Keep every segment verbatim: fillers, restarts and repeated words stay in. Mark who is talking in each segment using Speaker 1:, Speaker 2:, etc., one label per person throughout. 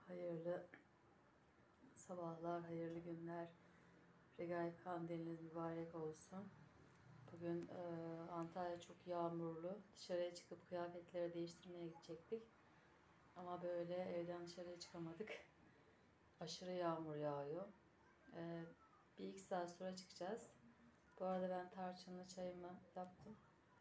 Speaker 1: Hayırlı sabahlar, hayırlı günler. Regaip kandiliniz mübarek olsun. Bugün e, Antalya çok yağmurlu. Dışarıya çıkıp kıyafetleri değiştirmeye gidecektik. Ama böyle evden dışarıya çıkamadık. Aşırı yağmur yağıyor. E, bir iki saat sonra çıkacağız. Bu arada ben tarçınlı çayımı yaptım.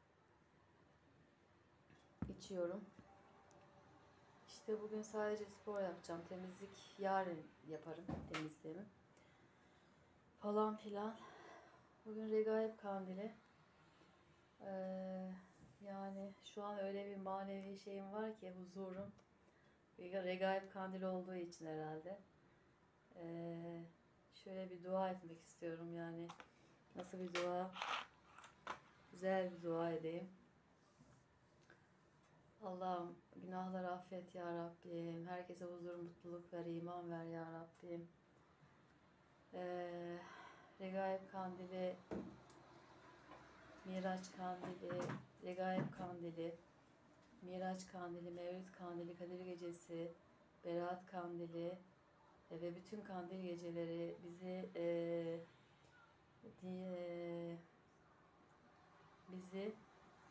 Speaker 1: İçiyorum. İşte bugün sadece spor yapacağım. Temizlik yarın yaparım temizliğimi. Falan filan. Bugün Regaip Kandili. Ee, yani şu an öyle bir manevi şeyim var ki, huzurum. Regaip Kandili olduğu için herhalde. Ee, şöyle bir dua etmek istiyorum yani. Nasıl bir dua? Güzel bir dua edeyim. Allah'ım günahları affet ya Rabbim. Herkese huzur, mutluluk ver, iman ver ya Rabbim. Ee, Regaip Kandili, Miraç Kandili, Regaip Kandili, Miraç Kandili, Mevlid Kandili, Kadir Gecesi, Berat Kandili e, ve bütün kandil geceleri bizi e, diye, bizi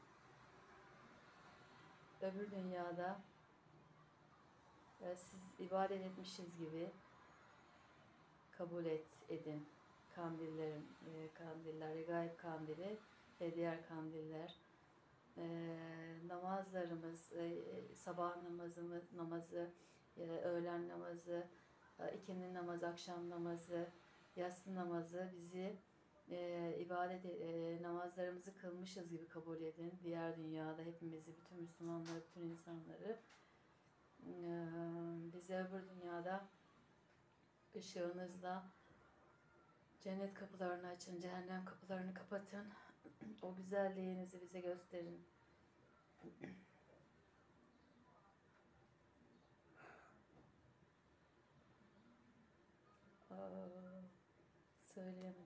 Speaker 1: öbür dünyada e, siz ibadet etmişiz gibi kabul et edin. Kandillerim, e, kandiller, Regaip Kandili ve diğer kandiller. E, namazlarımız, e, sabah namazımız, namazı, e, öğlen namazı, e, ikindi namazı, akşam namazı, yatsı namazı bizi e, ibadet e, namazlarımızı kılmışız gibi kabul edin. Diğer dünyada hepimizi, bütün Müslümanları, bütün insanları e, bize öbür dünyada ışığınızla cennet kapılarını açın, cehennem kapılarını kapatın. O güzelliğinizi bize gösterin. Aa, söyleyemedim.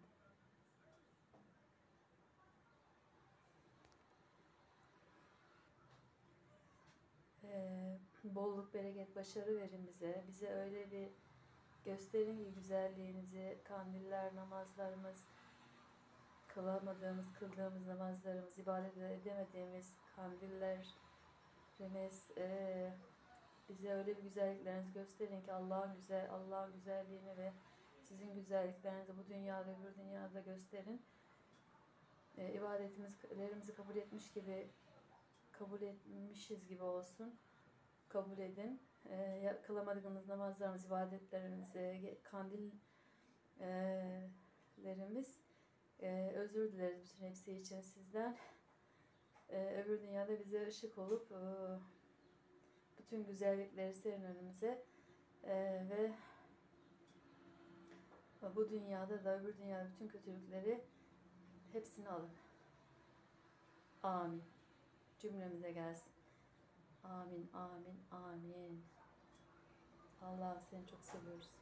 Speaker 1: Ee, bolluk, bereket, başarı verin bize. Bize öyle bir gösterin ki güzelliğinizi, kandiller, namazlarımız, kılamadığımız, kıldığımız namazlarımız, ibadet edemediğimiz kandillerimiz, e, bize öyle bir güzelliklerinizi gösterin ki Allah'ın güzel, Allah'ın güzelliğini ve sizin güzelliklerinizi bu dünyada, öbür dünyada gösterin. E, ibadetlerimizi kabul etmiş gibi, kabul etmişiz gibi olsun. Kabul edin. E, kılamadığımız namazlarımız, ibadetlerimizi, kandillerimiz, e, özür dileriz bütün hepsi için sizden. E, öbür dünyada bize ışık olup e, bütün güzellikleri serin önümüze e, ve bu dünyada da öbür dünyada bütün kötülükleri hepsini alın. Amin. Cümlemize gelsin. Amin, amin, amin. Allah'ım seni çok seviyoruz.